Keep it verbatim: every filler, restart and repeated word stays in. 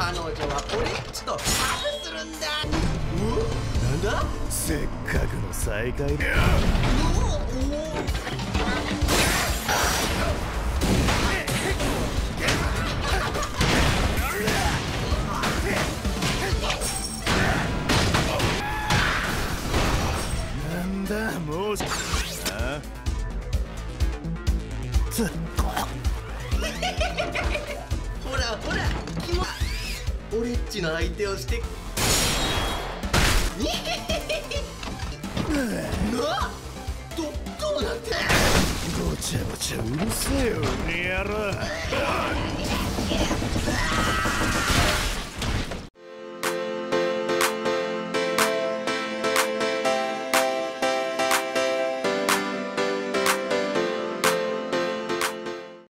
彼女は俺っちとハグするんだ。なんだ？ せっかくの再会だ。なんだもう。あ？つ。 ほらほら、キモ。俺っちの相手をして。な？ど、どうなって？ ごちゃごちゃうるせえよ、ねやろ。